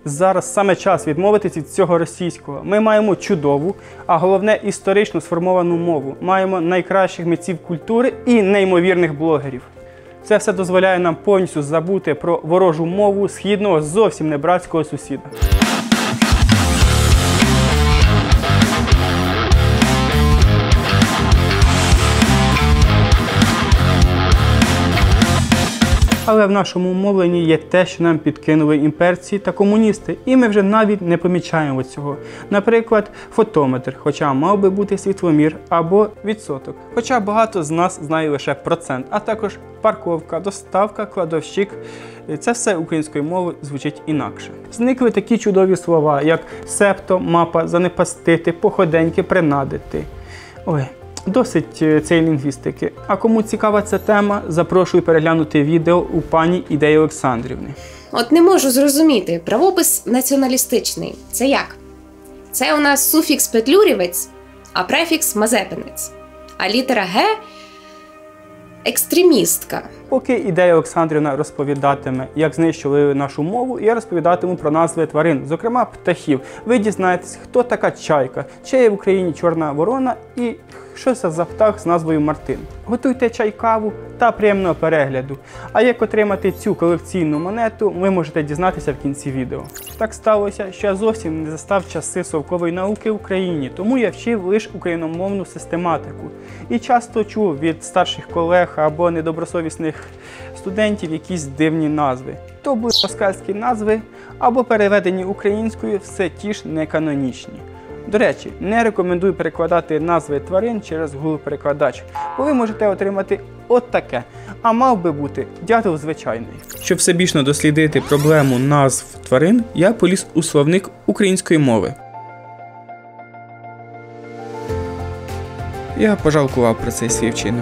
Зараз саме час відмовитись від цього російського. Ми маємо чудову, а головне історично сформовану мову. Маємо найкращих митців культури і неймовірних блогерів. Це все дозволяє нам повністю забути про ворожу мову східного, зовсім не братського сусіда. Але в нашому мовленні є те, що нам підкинули імперці та комуністи, і ми вже навіть не помічаємо цього. Наприклад, фотометр, хоча мав би бути світломір, або відсоток, хоча багато з нас знає лише процент, а також парковка, доставка, кладовщик. Це все українською мовою звучить інакше. Зникли такі чудові слова, як септо, мапа, занепастити, походеньки, принадити. Ой. Досить цієї лінгвістики. А кому цікава ця тема, запрошую переглянути відео у пані Ідеї Олександрівни. От не можу зрозуміти, правопис націоналістичний. Це як? Це у нас суфікс петлюрівець, а префікс мазепинець. А літера Г – екстремістка. Поки Ідея Олександрівна розповідатиме, як знищили нашу мову, я розповідатиму про назви тварин, зокрема птахів. Ви дізнаєтесь, хто така чайка, чи є в Україні чорна ворона і що це за птах з назвою Мартин. Готуйте чай-каву та приємного перегляду. А як отримати цю колекційну монету, ви можете дізнатися в кінці відео. Так сталося, що я зовсім не застав часи совкової науки в Україні, тому я вчив лише україномовну систематику. І часто чув від старших колег або недобросовісних студентів якісь дивні назви. То були москальські назви, або переведені українською все ті ж неканонічні. До речі, не рекомендую перекладати назви тварин через Google-перекладач, бо ви можете отримати от таке, а мав би бути дятел звичайний. Щоб всебічно дослідити проблему назв тварин, я поліз у словник української мови. Я пожалкував про цей свій вчинок.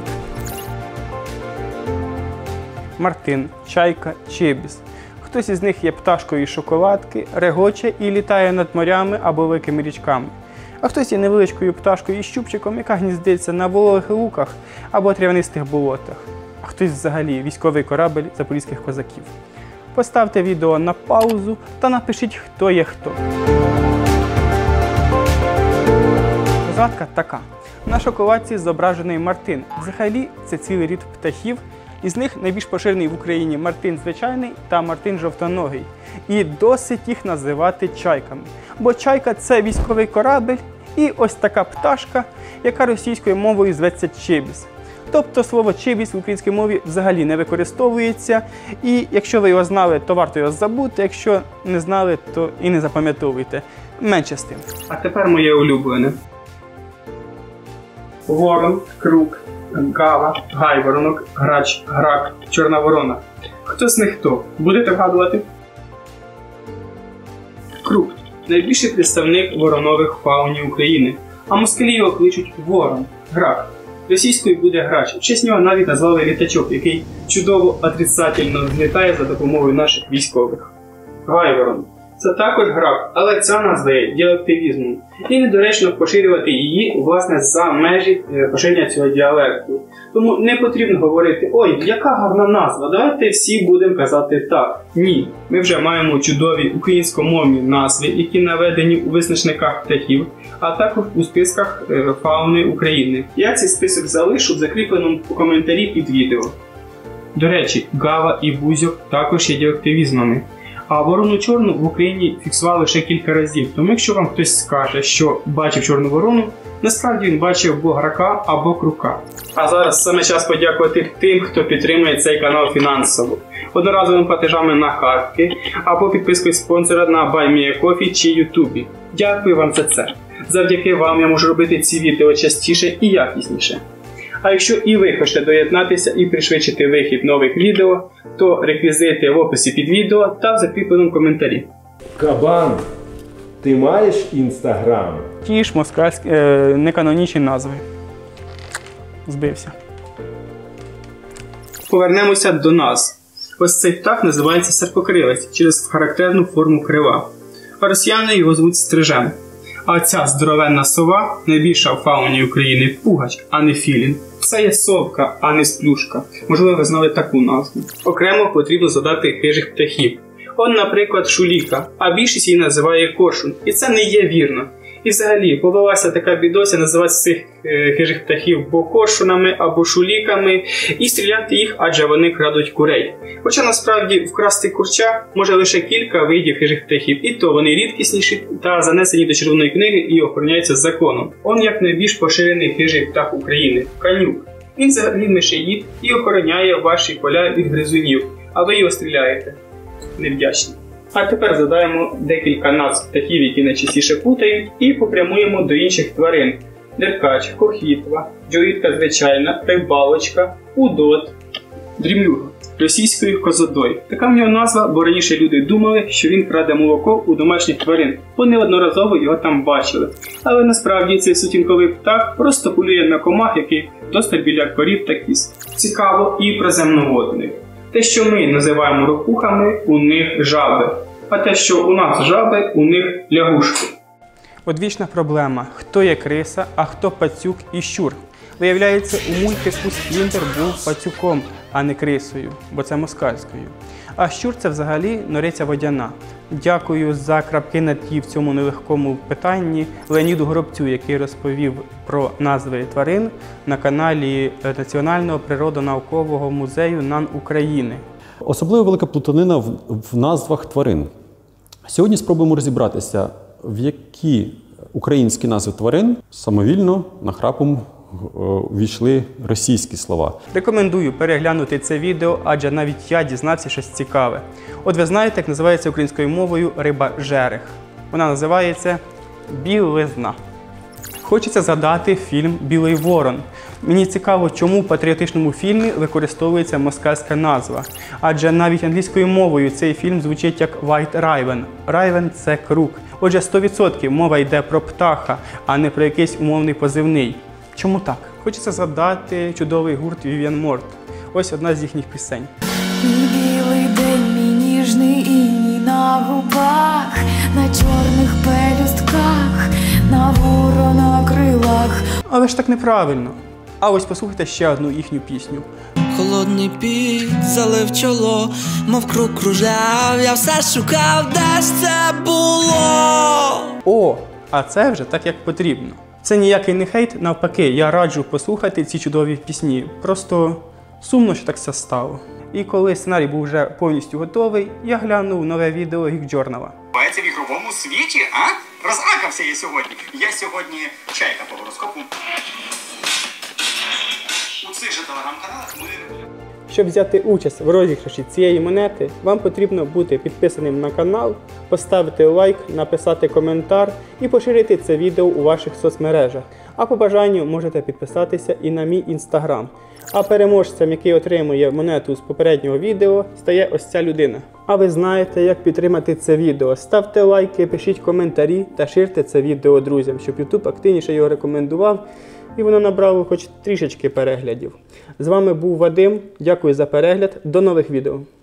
Мартин, чайка, чибіс. Хтось із них є пташкою із шоколадки, регоче і літає над морями або великими річками. А хтось є невеличкою пташкою із щупчиком, яка гніздиться на вологих луках або трав'янистих болотах. А хтось взагалі військовий корабель запорізьких козаків. Поставте відео на паузу та напишіть, хто є хто. Загадка така. На шоколадці зображений Мартин. Взагалі це цілий рід птахів. Із них найбільш поширений в Україні Мартин звичайний та Мартин жовтоногий. І досить їх називати чайками. Бо чайка – це військовий корабель і ось така пташка, яка російською мовою зветься чибіс. Тобто слово чибіс в українській мові взагалі не використовується. І якщо ви його знали, то варто його забути. Якщо не знали, то і не запам'ятовуйте. Менше з тим. А тепер моє улюблене. Ворон, крук, гава, гайворонок, грач, грак, чорна ворона. Хто з них хто? Будете вгадувати? Крук – найбільший представник воронових фауні України, а москалі його кличуть ворон, грак. Російською буде грач, в честь нього навіть назвали літачок, який чудово отрицательно злітає за допомогою наших військових. Гайворон – це також грак, але ця назва є діалективізмом. І недоречно поширювати її, власне, за межі поширення цього діалекту. Тому не потрібно говорити, ой, яка гарна назва, давайте всі будемо казати так. Ні, ми вже маємо чудові українськомовні назви, які наведені у визначниках птахів, а також у списках фауни України. Я цей список залишу в закріпленому коментарі під відео. До речі, гава і бузьок також є діалективізмами. А ворону чорну в Україні фіксували лише кілька разів, тому якщо вам хтось скаже, що бачив чорну ворону, насправді він бачив або грака, або крука. А зараз саме час подякувати тим, хто підтримує цей канал фінансово. Одноразовими платежами на картки, або підпискою спонсора на BuyMeACoffee чи Ютубі. Дякую вам за це. Завдяки вам я можу робити ці відео частіше і якісніше. А якщо і ви хочете доєднатися і пришвидшити вихід нових відео, то реквізити в описі під відео та в закріпленому коментарі. Кабан, ти маєш Інстаграм? Ті ж москальські неканонічні назви. Збився. Повернемося до нас. Ось цей птах називається серпокрилець через характерну форму крила. А росіяни його звуть стрижем. А ця здоровенна сова, найбільша в фауні України, пугач, а не філін. Це є совка, а не сплюшка. Можливо, ви знали таку назву. Окремо потрібно згадати хижих птахів. Он, наприклад, шуліка, а більшість її називає коршун. І це не є вірно. І взагалі, повелася така бідося називати цих хижих птахів або коршунами, або шуліками, і стріляти їх, адже вони крадуть курей. Хоча насправді вкрасти курча може лише кілька видів хижих птахів, і то вони рідкісніші та занесені до Червоної книги і охороняються законом. Он як найбільш поширений хижий птах України – канюк. Він взагалі мишеїд і охороняє ваші поля від гризунів, а ви його стріляєте. Невдячні. А тепер задаємо декілька назв птахів, які найчастіше путають, і попрямуємо до інших тварин. Деркач, хохітва, бджолітка звичайна, рибалочка, удот, дрімлюга. Російською козодой. Така в нього назва, бо раніше люди думали, що він краде молоко у домашніх тварин, бо неодноразово його там бачили. Але насправді цей сутінковий птах просто полює на комах, які досталь біля корів та кіз. Цікаво і про земноводних. Те, що ми називаємо ропухами, у них жаби. А те, що у нас жаби, у них лягушки. Одвічна проблема. Хто є криса, а хто пацюк і щур? Виявляється, у мультику Сплінтер був пацюком, а не крисою, бо це москальською. А щур – це взагалі нориця водяна. Дякую за крапки над «і» в цьому нелегкому питанні Леоніду Горобцю, який розповів про назви тварин на каналі Національного природонаукового музею НАН України. Особливо велика плутанина в назвах тварин. Сьогодні спробуємо розібратися, в які українські назви тварин самовільно нахрапом увійшли російські слова. Рекомендую переглянути це відео, адже навіть я дізнався щось цікаве. От ви знаєте, як називається українською мовою риба-жерех. Вона називається білизна. Хочеться згадати фільм «Білий ворон». Мені цікаво, чому в патріотичному фільмі використовується москальська назва. Адже навіть англійською мовою цей фільм звучить як «White Raven». Raven – це крук. Отже, 100% мова йде про птаха, а не про якийсь умовний позивний. Чому так? Хочеться згадати чудовий гурт Vivian Mort. Ось одна з їхніх пісень. Мій білий день, мій ніжний іній на губах, на чорних пелюстках, на ворона крилах. Але ж так неправильно. А ось послухайте ще одну їхню пісню. Холодний піт залив чоло, мов круг кружляв, я все шукав, де ж це було. О, а це вже так, як потрібно. Це ніякий не хейт, навпаки, я раджу послухати ці чудові пісні. Просто сумно, що так все стало. І коли сценарій був вже повністю готовий, я глянув нове відео Geek Journal. Це в ігровому світі, а? Розакався я сьогодні. Я сьогодні чайка по гороскопу. У цих же телеграм-каналах ми... Щоб взяти участь в розіграші цієї монети, вам потрібно бути підписаним на канал, поставити лайк, написати коментар і поширити це відео у ваших соцмережах. А по бажанню можете підписатися і на мій інстаграм. А переможцем, який отримує монету з попереднього відео, стає ось ця людина. А ви знаєте, як підтримати це відео. Ставте лайки, пишіть коментарі та ширте це відео друзям, щоб YouTube активніше його рекомендував і воно набрало хоч трішечки переглядів. З вами був Вадим, дякую за перегляд, до нових відео.